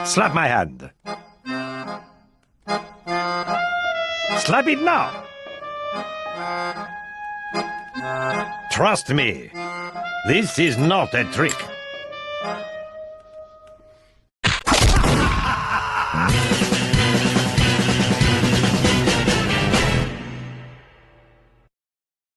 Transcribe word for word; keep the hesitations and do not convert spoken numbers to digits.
Slap my hand. Slap it now. Trust me, this is not a trick.